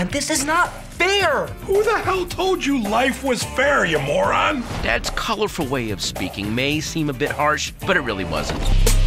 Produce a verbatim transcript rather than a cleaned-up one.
on, this is not fair. Who the hell told you life was fair, you moron? Dad's colorful way of speaking may seem a bit harsh, but it really wasn't.